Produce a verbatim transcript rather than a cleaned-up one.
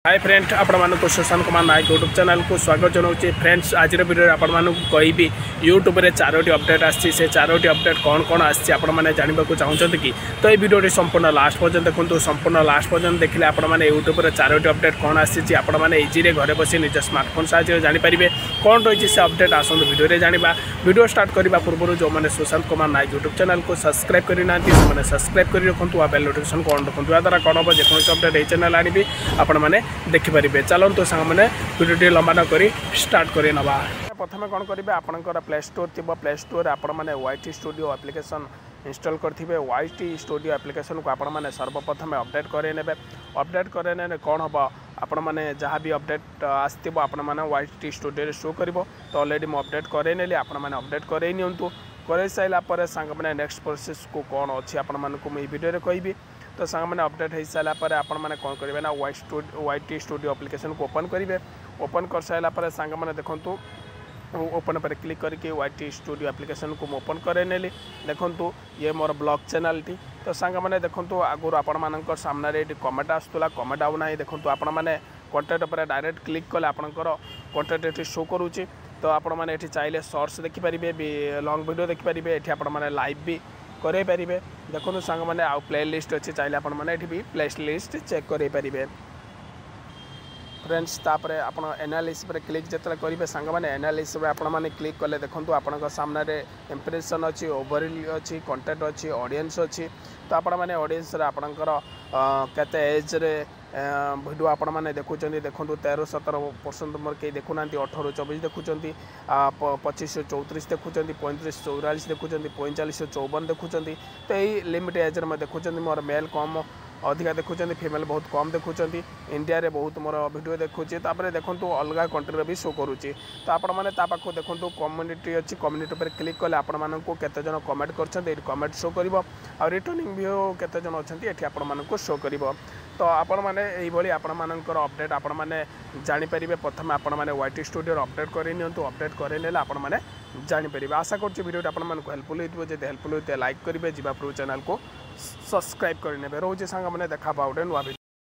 हाय friends आपण Sushant Kumar Nayak YouTube channel को स्वागत जनाऊँ। फ्रेंड्स आज वीडियो आपण कहि यूट्यूब रे चारोटी अपडेट आसी से चारोटी अपडेट कौन कौन आसी आपने जानवा चाहते कि तो ये वीडियो संपूर्ण लास्ट पर्यंत देखो। संपूर्ण लास्ट पर्यंत देखिले आपण यूट्यूब रे चारोटी अपडेट कौन आसी आपने इजी घरे बसी निज स्मार्टफोन साहाय्य जानीपारे कौन रही से अपडेट आसतु वीडियो जाना। वीडियो स्टार्ट करने पूर्व जो मैंने सुशांत कुमार नायक यूट्यूब चैनल को सब्सक्राइब करना से सब्सक्राइब कर रखुँ आ बेल नोटिफिकेशन कौन रखुँ या द्वारा कौन हम जेको अपडेट ये चैनल आनी आपण मैंने देखिपारे। चलते सांग मैंने वीडियो लंबा न कर स्टार्ट कर नवा। प्रथम कौन करेंगे आपंकर प्ले स्टोर थी प्ले स्टोर आपण मैंने वाईटी स्टूडियो एप्लिकेशन इंस्टॉल करेंगे। वाईटी स्टूडियो एप्लिकेशन को आपण मैंने सर्वप्रथम अपडेट करे ने अपडेट करे कौन हम आपण मैंने जहाँ भी अपडेट आसो आपण मैंने वाईटी स्टूडियो शो कर तो ऑलरेडी मुझे अपडेट करे नेली आपण मैंने अपडेट करे नियंतु करे सारापर सांग मैंने नेक्स्ट प्रोसेस को कौन अच्छी आपण मानक मुझे वीडियो कहि तो सांग मैंने अपडेट हो सारापर आपण मैंने कौन करेंगे ना Y studio YT studio application को ओपन करेंगे। ओपन कर सारापर सांग मैंने देखूँ ओपन पर क्लिक करके वाईटी स्टूडियो एप्लिकेशन को ओपन करे नेली। देखूँ ये मोर ब्लॉग चैनल टी तो सांग मैंने देखूँ आगुरी आपण मान सामने ये कमेंट आसूला कमेंट आउना देखूँ आपण मैंने कंटेंट पर डायरेक्ट क्लिक कले आपंकर कंटेंट ये शो करुच्ची तो आपण मैंने ये चाहिए शॉर्ट्स देखिपारे लॉन्ग वीडियो देखिपारे ये आपण मैंने लाइव भी करे पारे। देखो सांग मैंने आउ प्ले लिस्ट अच्छे चाहिए आपण मैंने भी प्ले लिस्ट चेक करे पारे। फ्रेंड्स तापर आप एनालिसिस पर क्लिक जिते करेंगे सांग मैंने एनालिसिस आपण मैंने क्लिक कले देखो आपण सामने इंप्रेशन अच्छी ओवरऑल अच्छी कंटेंट अच्छी ऑडियंस अच्छी तो आपण मैंने ऑडियंस आपणकर केते एज रे वीडियो आपण मैंने देखुं देखो तेरह सतर परसेंट मोर कई देखुना अठर चौबीस देखुं पच्चीस चौतीस देखुं पैंतीस चौरालीस देखुं पैंचाश चौवन देखुं तो यही लिमिट एज में देखुं मोर मेल कम अधिका देखुं फीमेल बहुत कम देखुं इंडिया रे बहुत मोर वीडियो देखुची तापर देखूँ अलग कंट्री भी शो करुच्ची तो आपण मैंने पाखु देखूँ कम्युनिटी अच्छी कम्युनिटी पर क्लिक कले आपण मानक केते जन कमेंट कर कमेंट शो कर रिटर्निंग व्यू केते जन अच्छा ये आपण मानक शो कर तो आपण मैंने यही आपण मानकर अपडेट आपण मैंने जानीपारे। प्रथम आपण मैंने वाईटी स्टूडियो अपडेट कर अपडेट करे आपण मैंने जानीपारे। आशा कर वीडियो आपण मानक हेल्पफुल हो हेल्पफुल होते लाइक करेंगे जीवा प्रो चैनल को सब्सक्राइब करने रोचे सांग मैंने देखा पाउडे नुआ वीडियो।